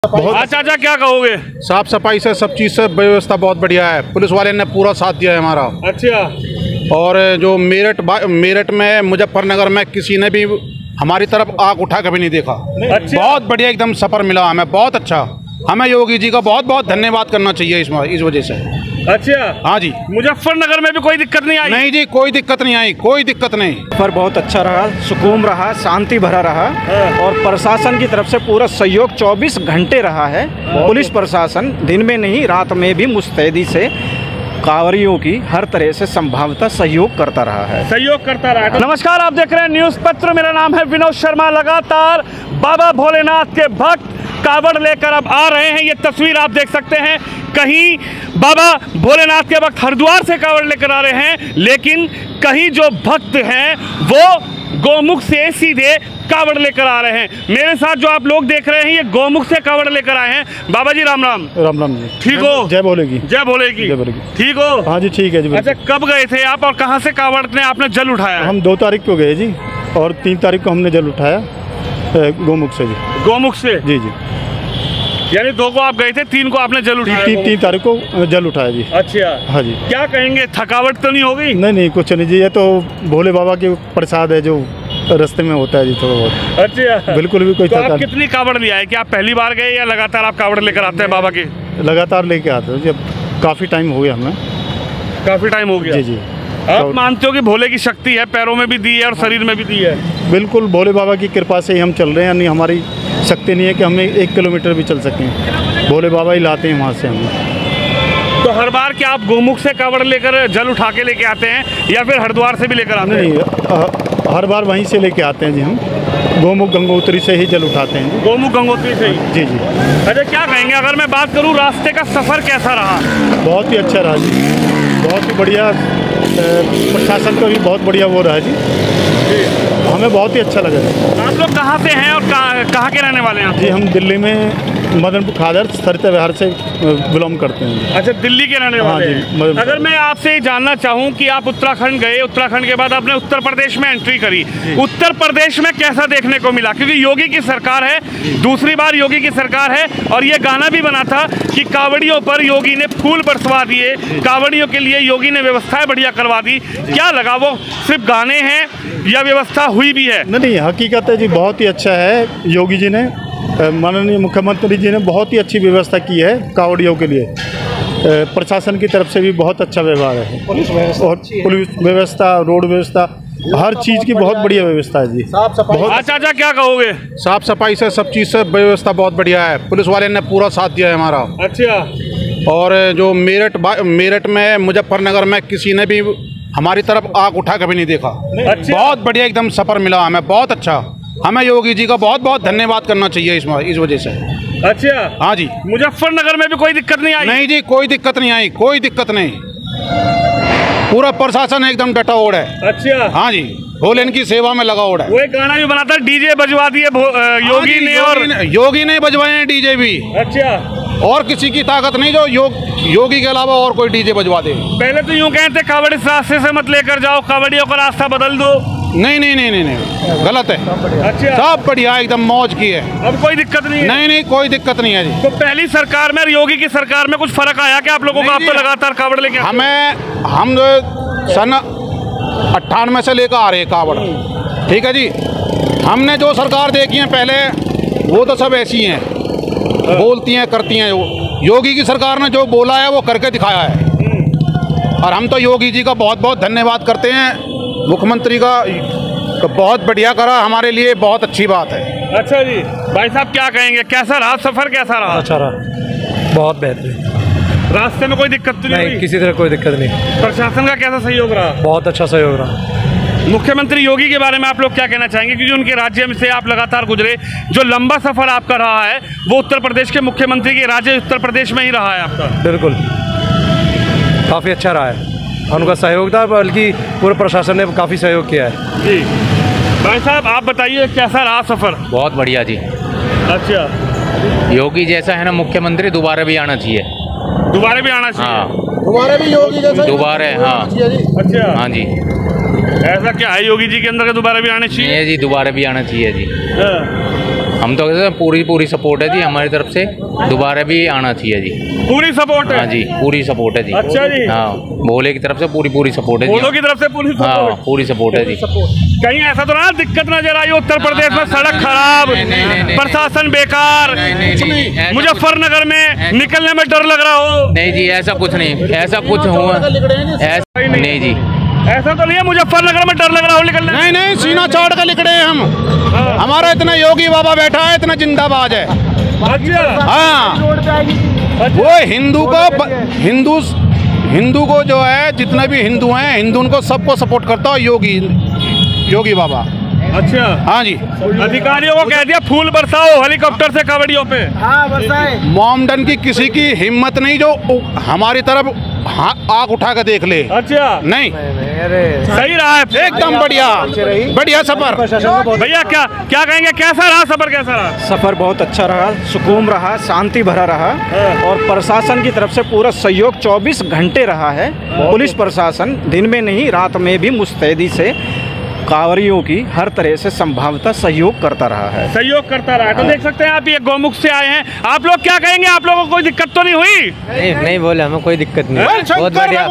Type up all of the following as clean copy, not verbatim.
बहुत चाचा क्या कहोगे? साफ सफाई से सब चीज़ से व्यवस्था बहुत बढ़िया है। पुलिस वाले ने पूरा साथ दिया है हमारा। अच्छा। और जो मेरठ में मुजफ्फरनगर में किसी ने भी हमारी तरफ आग उठा कभी नहीं देखा। अच्छा। बहुत बढ़िया एकदम सफ़र मिला हमें, बहुत अच्छा। हमें योगी जी का बहुत बहुत धन्यवाद करना चाहिए इस वजह से। अच्छा। हाँ जी। मुजफ्फरनगर में भी कोई दिक्कत नहीं आई? नहीं जी, कोई दिक्कत नहीं आई, कोई दिक्कत नहीं। पर बहुत अच्छा रहा, सुकून रहा, शांति भरा रहा और प्रशासन की तरफ से पूरा सहयोग 24 घंटे रहा है। पुलिस प्रशासन दिन में नहीं रात में भी मुस्तैदी से कांवरियों की हर तरह से संभावता सहयोग करता रहा है। सहयोग करता रहा है। नमस्कार, आप देख रहे हैं न्यूज़ पत्र। मेरा नाम है विनोद शर्मा। लगातार बाबा भोलेनाथ के भक्त कावड़ लेकर अब आ रहे हैं। ये तस्वीर आप देख सकते हैं। कहीं बाबा भोलेनाथ के भक्त हरिद्वार से कावड़ लेकर आ रहे हैं, लेकिन कहीं जो भक्त हैं वो गौमुख से सीधे कावड़ लेकर आ रहे हैं। मेरे साथ जो आप लोग देख रहे हैं ये गौमुख से कावड़ लेकर आए हैं। बाबा जी राम राम। राम राम जी। ठीक हो? जय बोलेगी। जय बोलेगी। जय बोलेगी। ठीक हो? हाँ जी ठीक है जी। अच्छा, कब गए थे आप और कहाँ से कावड़ ने आपने जल उठाया? हम 2 तारीख को गए जी और 3 तारीख को हमने जल उठाया गौमुख से जी। गौमुख से? जी जी। यानी 2 को आप गए थे, 3 को आपने जल उठाया? 3 तारीख को जल उठाया जी। अच्छा। हाँ जी। क्या कहेंगे, थकावट तो नहीं होगी? नहीं, कुछ नहीं जी। ये तो भोले बाबा के प्रसाद है जो रास्ते में होता है जी, थोड़ा बहुत। अच्छा। बिल्कुल भी कोई तो आप कितनी कावड़ ले आए? क्या आप पहली बार गए या लगातार आप कावड़ लेकर आते हैं बाबा के? लगातार लेके आते हैं जी। अब काफ़ी टाइम हो गया हमें। काफ़ी टाइम हो गया? जी जी। आप मानते हो कि भोले की शक्ति है, पैरों में भी दी है और शरीर में भी दी है? बिल्कुल, भोले बाबा की कृपा से ही हम चल रहे हैं। यानी हमारी शक्ति नहीं है कि हमें 1 किलोमीटर भी चल सकें। भोले बाबा ही लाते हैं वहाँ से हमें। तो हर बार क्या आप गोमुख से कावड़ लेकर जल उठा के लेके आते हैं या फिर हरिद्वार से भी लेकर आते हैं? नहीं, हर बार वहीं से लेके आते हैं जी। हम गोमुख गंगोत्री से ही जल उठाते हैं जी। गोमुख गंगोत्री से ही? जी जी। अच्छा, क्या कहेंगे अगर मैं बात करूँ रास्ते का सफ़र कैसा रहा? बहुत ही अच्छा रहा जी, बहुत ही बढ़िया। प्रशासन का भी बहुत बढ़िया वो रहा जी। हमें बहुत ही अच्छा लगा। आप लोग कहाँ से हैं और कहाँ के रहने वाले हैं? जी हम दिल्ली में मदनपुर खादर सरिता विहार से बिलोंग करते हैं। अच्छा, दिल्ली के रहने वाले हैं। अगर मैं आपसे जानना चाहूँ कि आप उत्तराखंड गए, उत्तराखंड के बाद आपने उत्तर प्रदेश में एंट्री करी, उत्तर प्रदेश में कैसा देखने को मिला? क्योंकि योगी की सरकार है, दूसरी बार योगी की सरकार है और ये गाना भी बना था कि कावड़ियों पर योगी ने फूल बरसवा दिए, कावड़ियों के लिए योगी ने व्यवस्थाएं बढ़िया करवा दी। क्या लगा, वो सिर्फ गाने हैं या व्यवस्था हुई भी है? नहीं, हकीकत है जी, बहुत ही अच्छा है। योगी जी ने, माननीय मुख्यमंत्री जी ने बहुत ही अच्छी व्यवस्था की है कावड़ियों के लिए। प्रशासन की तरफ से भी बहुत अच्छा व्यवहार है। पुलिस व्यवस्था, रोड व्यवस्था, हर चीज़ की बहुत बढ़िया व्यवस्था है जी। साफ सफाई। चाचा क्या कहोगे? साफ सफाई से सब चीज़ से व्यवस्था बहुत बढ़िया है। पुलिस वाले ने पूरा साथ दिया है हमारा। अच्छा। और जो मेरठ में मुजफ्फरनगर में किसी ने भी हमारी तरफ आग उठा कभी नहीं देखा। अच्छा। बहुत बढ़िया एकदम सफ़र मिला हमें, बहुत अच्छा। हमें योगी जी का बहुत बहुत धन्यवाद करना चाहिए इस वजह से। अच्छा। हाँ जी। मुजफ्फरनगर में भी कोई दिक्कत नहीं आई? नहीं जी, कोई दिक्कत नहीं आई, कोई दिक्कत नहीं। पूरा प्रशासन एकदम डटा ओढ़ है। अच्छा। हाँ जी, भोले इनकी सेवा में लगा ओढ़ है। वो एक गाना भी बना था, डीजे बजवा दिए योगी ने, और योगी ने बजवाए हैं डीजे भी। अच्छा। और किसी की ताकत नहीं जो योगी के अलावा और कोई डीजे बजवा दे। पहले तो यूं कहते कावड़ इस रास्ते से मत लेकर जाओ, कावड़ियों का रास्ता बदल दो। नहीं, गलत है। अच्छा। सब बढ़िया एकदम मौज की है। अब कोई दिक्कत नहीं है? नहीं, कोई दिक्कत नहीं है जी। तो पहली सरकार में और योगी की सरकार में कुछ फर्क आया क्या आप लोगों का? आप तो लगातार कावड़ लेके हम जो सन 98 से लेकर आ रहे हैं कावड़, ठीक है जी। हमने जो सरकार देखी है पहले, वो तो सब ऐसी हैं, बोलती हैं करती हैं। योगी की सरकार ने जो बोला है वो करके दिखाया है और हम तो योगी जी का बहुत बहुत धन्यवाद करते हैं। मुख्यमंत्री का तो बहुत बढ़िया करा, हमारे लिए बहुत अच्छी बात है। अच्छा जी। भाई साहब क्या कहेंगे, कैसा रहा सफ़र, कैसा रहा? अच्छा रहा, बहुत बेहतरीन। रास्ते में कोई दिक्कत तो नहीं? किसी तरह कोई दिक्कत नहीं। प्रशासन का कैसा सहयोग रहा? बहुत अच्छा सहयोग रहा। मुख्यमंत्री योगी के बारे में आप लोग क्या कहना चाहेंगे, क्योंकि उनके राज्य में से आप लगातार गुजरे, जो लंबा सफ़र आपका रहा है वो उत्तर प्रदेश के मुख्यमंत्री के राज्य उत्तर प्रदेश में ही रहा है आपका? बिल्कुल, काफ़ी अच्छा रहा है। उनका सहयोग था, बल्कि पूरे प्रशासन ने काफ़ी सहयोग किया है जी। भाई साहब आप बताइए कैसा रहा सफ़र? बहुत बढ़िया जी। अच्छा। योगी जैसा है ना मुख्यमंत्री, दोबारा भी आना चाहिए। दोबारा भी आना चाहिए? हाँ, दोबारा भी योगी जैसा दोबारा। हाँ। अच्छा। हाँ जी। ऐसा क्या है योगी जी के अंदर के दोबारा भी आने चाहिए? जी, दोबारा भी आना चाहिए जी। हम तो कहते हैं पूरी सपोर्ट है जी हमारी तरफ से, दोबारा भी आना चाहिए जी। पूरी सपोर्ट है? हाँ जी, पूरी सपोर्ट है जी। अच्छा जी। हाँ, भोले की तरफ से पूरी सपोर्ट है जी। भोलों की तरफ से पूरी हाँ, सपोर्ट? पूरी सपोर्ट है जी। कहीं ऐसा तो ना दिक्कत नजर आई उत्तर प्रदेश में, सड़क खराब, प्रशासन बेकार, मुजफ्फरनगर में निकलने में डर लग रहा हो? नहीं जी, ऐसा कुछ नहीं, ऐसा कुछ हुआ ऐसा नहीं जी, ऐसा तो नहीं है मुजफ्फरनगर में डर लग रहा हो निकलने? नहीं नहीं, सीना चौड़ कर लिखड़े हैं हम। हमारा इतना योगी बाबा बैठा है, इतना जिंदाबाद है। अच्छा। हाँ, वो हिंदू को जो है, जितने भी हिंदू हैं, हिंदू उनको सबको सपोर्ट करता है योगी बाबा। अच्छा। हाँ जी। अधिकारियों को कह दिया फूल बरसाओ हेलीकॉप्टर से कावड़ियों पे। हाँ बरसाए। मोमडन की किसी की हिम्मत नहीं जो हमारी तरफ आग उठा कर देख ले। अच्छा। नहीं, सही रहा है एकदम बढ़िया सफर। भैया क्या कहेंगे, कैसा रहा सफर, कैसा रहा? सफ़र बहुत अच्छा रहा, सुकून रहा, शांति भरा रहा और प्रशासन की तरफ से पूरा सहयोग 24 घंटे रहा है। पुलिस प्रशासन दिन में नहीं रात में भी मुस्तैदी से कांवरियों की हर तरह से संभावता सहयोग करता रहा है। सहयोग करता रहा है। तो देख सकते हैं आप, ये गौमुख से आए हैं, आप लोग क्या कहेंगे, आप लोगों को कोई दिक्कत तो नहीं हुई? नहीं बोले, हमें कोई दिक्कत नहीं। बहुत बढ़िया,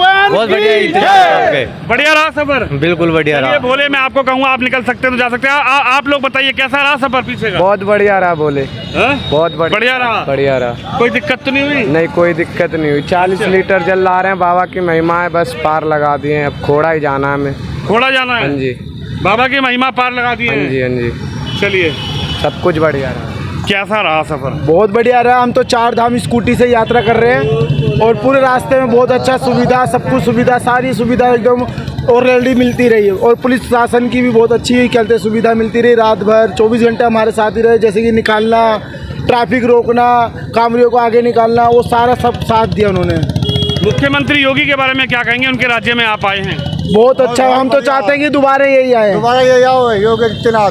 बढ़िया रहा सफर? बिल्कुल बढ़िया रहा। भोले मैं आपको कहूँगा आप निकल सकते हैं तो जा सकते हैं। आप लोग बताइए कैसा रहा सफर पीछे का? बहुत बढ़िया रहा बोले, बहुत बढ़िया रहा। बढ़िया रहा, कोई दिक्कत तो नहीं हुई? नहीं कोई दिक्कत नहीं हुई। 40 लीटर जल ला रहे हैं, बाबा की महिमा है, बस पार लगा दिए हैं। अब खोड़ा ही जाना है हमें। खोड़ा जाना है? हाँ जी, बाबा की महिमा पार लगा दी है। हाँ जी, हाँ जी। चलिए, सब कुछ बढ़िया रहा। कैसा रहा सफर? बहुत बढ़िया रहा। हम तो 4 धाम स्कूटी से यात्रा कर रहे हैं और पूरे रास्ते में बहुत अच्छा सुविधा, सब कुछ सुविधा, सारी सुविधा एकदम ऑलरेडी मिलती रही है। और पुलिस प्रशासन की भी बहुत अच्छी कहते सुविधा मिलती रही। रात भर 24 घंटे हमारे साथ ही रहे, जैसे कि निकालना, ट्रैफिक रोकना, कांवरियों को आगे निकालना, वो सारा सब साथ दिया उन्होंने। मुख्यमंत्री योगी के बारे में क्या कहेंगे, उनके राज्य में आप आए हैं? बहुत अच्छा, हम तो चाहते हैं कि दोबारा यही आए। दोबारा यही आओ, योगी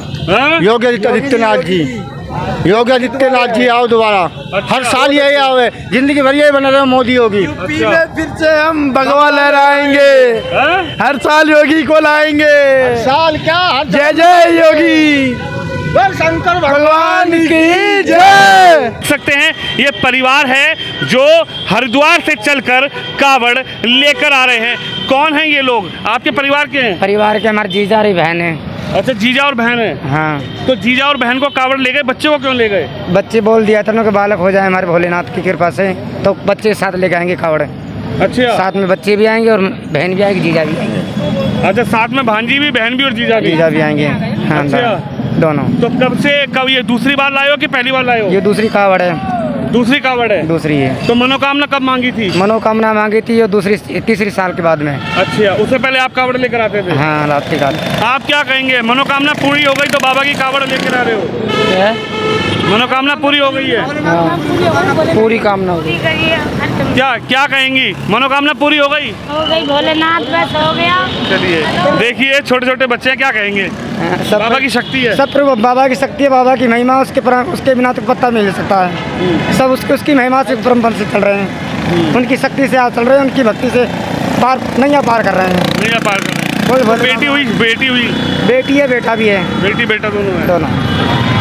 आदित्यनाथ जी, योगी आदित्यनाथ जी आओ दोबारा। हर साल यही आओ, जिंदगी भर यही बना रहे मोदी योगी। यूपी में फिर से हम भगवा लहराएंगे, हर साल योगी को लाएंगे। साल क्या, जय जय योगी, शंकर भगवान की जय। देख सकते हैं ये परिवार है जो हरिद्वार से चलकर कावड़ लेकर आ रहे हैं। कौन हैं ये लोग, आपके परिवार के हैं? परिवार के हमारे जीजा और बहन है। अच्छा, जीजा और बहन है। हाँ। तो जीजा और बहन को कावड़ ले गए, बच्चे को क्यों ले गए? बच्चे बोल दिया था ना कि बालक हो जाए हमारे भोलेनाथ की कृपा से, तो बच्चे साथ लेके आएंगे कावड़। अच्छा, साथ में बच्चे भी आएंगे और बहन भी आएगी, जीजा भी आएंगे। अच्छा, साथ में भांजी भी, बहन भी और जीजा भी? जीजा भी आएंगे। हाँ, अच्छा। दोनों। तो कब ये दूसरी बार लाए हो कि पहली बार लाए हो? ये दूसरी कावड़ है। दूसरी कावड़ है? दूसरी है। तो मनोकामना कब मांगी थी? मनोकामना मांगी थी, ये तीसरी साल के बाद में। अच्छा, उससे पहले आप कावड़ लेकर आते थे? हाँ, रात के काल। आप क्या कहेंगे, मनोकामना पूरी हो गई तो बाबा की कावड़ लेकर आ रहे हो? मनोकामना पूरी हो गई है? हाँ, पूरी कामना हो गई। क्या कहेंगी, मनोकामना पूरी हो गई? हो गई, भोलेनाथ बस हो गया। चलिए, देखिए छोटे छोटे बच्चे क्या कहेंगे, बाबा की शक्ति है। सब बाबा की शक्ति है, बाबा की महिमा, उसके बिना तो पत्ता मिल सकता है। सब उसकी महिमा से परम बन से चल रहे हैं, उनकी शक्ति से आप चल रहे हैं, उनकी भक्ति से नैया पार कर रहे हैं। नैया पार कर रहे हैं। बेटी हुई? बेटी है, बेटा भी है। बेटी बेटा दोनों है? दोनों।